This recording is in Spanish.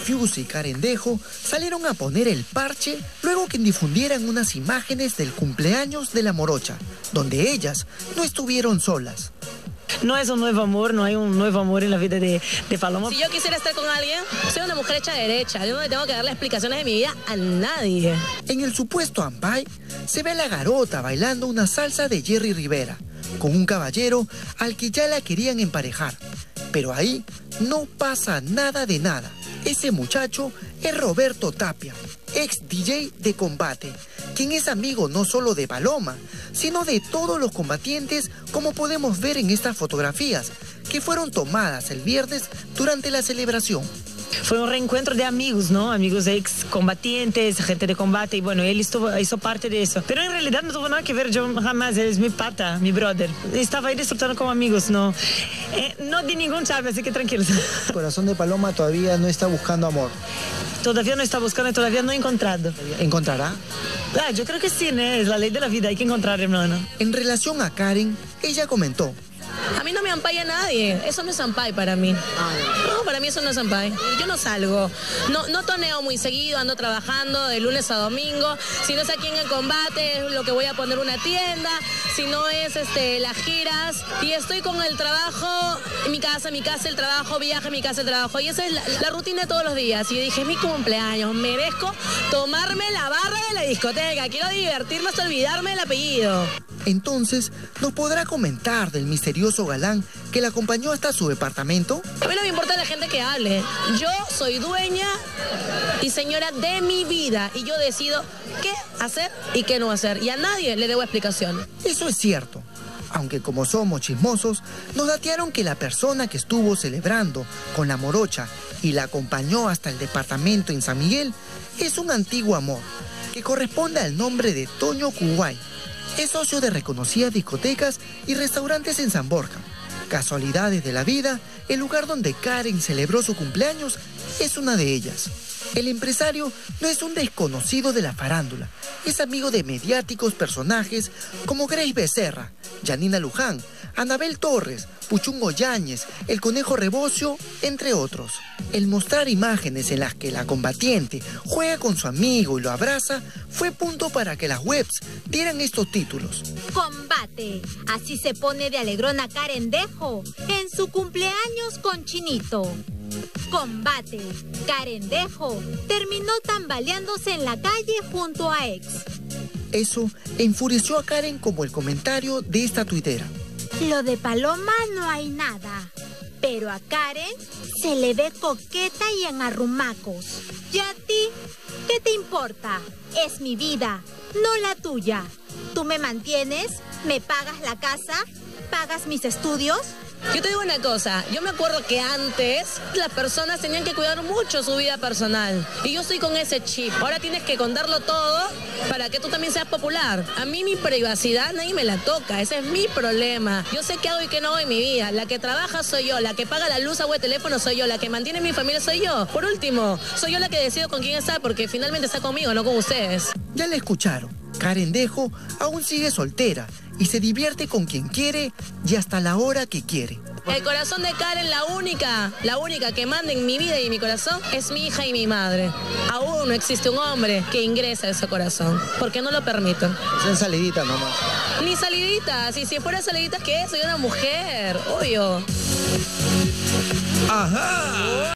Fiusa y Karen Dejo salieron a poner el parche luego que difundieran unas imágenes del cumpleaños de la morocha, donde ellas no estuvieron solas. No es un nuevo amor, no hay un nuevo amor en la vida de Paloma. Si yo quisiera estar con alguien, soy una mujer hecha derecha. Yo no le tengo que darle explicaciones de mi vida a nadie. En el supuesto ambay se ve a la garota bailando una salsa de Jerry Rivera con un caballero al que ya la querían emparejar. Pero ahí no pasa nada de nada. Ese muchacho es Roberto Tapia, ex DJ de Combate, quien es amigo no solo de Paloma, sino de todos los combatientes, como podemos ver en estas fotografías, que fueron tomadas el viernes durante la celebración. Fue un reencuentro de amigos, ¿no? Amigos ex combatientes, gente de combate, y bueno, él hizo parte de eso. Pero en realidad no tuvo nada que ver, yo jamás, él es mi pata, mi brother. Estaba ahí disfrutando como amigos, no de ningún chave, así que tranquilos. El corazón de Paloma todavía no está buscando amor. Todavía no está buscando y todavía no ha encontrado. ¿Encontrará? Yo creo que sí, ¿no? Es la ley de la vida, hay que encontrar, hermano. En relación a Karen, ella comentó: a mí no me ampaya nadie, eso no es ampay para mí. No, para mí eso no es ampay. Yo no salgo, no toneo muy seguido, ando trabajando de lunes a domingo. Si no es aquí en el combate, es lo que voy a poner una tienda. Si no es las giras. Y estoy con el trabajo, mi casa, el trabajo, viaje, mi casa, el trabajo. Y esa es la rutina de todos los días. Y yo dije, es mi cumpleaños, merezco tomarme la barra de la discoteca. Quiero divertirme hasta olvidarme del apellido. Entonces, ¿nos podrá comentar del misterioso galán que la acompañó hasta su departamento? A mí no me importa la gente que hable. Yo soy dueña y señora de mi vida y yo decido qué hacer y qué no hacer. Y a nadie le debo explicaciones. Eso es cierto. Aunque como somos chismosos, nos datearon que la persona que estuvo celebrando con la morocha y la acompañó hasta el departamento en San Miguel es un antiguo amor que corresponde al nombre de Toño Kuway. Es socio de reconocidas discotecas y restaurantes en San Borja. Casualidades de la vida, el lugar donde Karen celebró su cumpleaños es una de ellas. El empresario no es un desconocido de la farándula, es amigo de mediáticos personajes como Grace Becerra, Janina Luján, Anabel Torres, Puchungo Yáñez, el Conejo Rebocio, entre otros. El mostrar imágenes en las que la combatiente juega con su amigo y lo abraza fue punto para que las webs dieran estos títulos. Combate, así se pone de alegrona Karen Dejo en su cumpleaños con Chinito. Combate, Karen Dejo terminó tambaleándose en la calle junto a ex. Eso enfureció a Karen como el comentario de esta tuitera. Lo de Paloma no hay nada, pero a Karen se le ve coqueta y en arrumacos. ¿Y a ti? ¿Qué te importa? Es mi vida, no la tuya. Tú me mantienes, me pagas la casa, pagas mis estudios. Yo te digo una cosa, yo me acuerdo que antes las personas tenían que cuidar mucho su vida personal. Y yo estoy con ese chip. Ahora tienes que contarlo todo para que tú también seas popular. A mí mi privacidad nadie me la toca, ese es mi problema. Yo sé qué hago y qué no hago en mi vida. La que trabaja soy yo, la que paga la luz, agua y teléfono soy yo, la que mantiene mi familia soy yo. Por último, soy yo la que decido con quién estar porque finalmente está conmigo, no con ustedes. Ya la escucharon, Karen Dejo aún sigue soltera y se divierte con quien quiere y hasta la hora que quiere. El corazón de Karen, la única que manda en mi vida y en mi corazón es mi hija y mi madre. Aún no existe un hombre que ingrese a ese corazón, porque no lo permito. Es en salidita nomás. Ni saliditas, y si fuera saliditas, ¿qué? Soy una mujer, obvio. Ajá.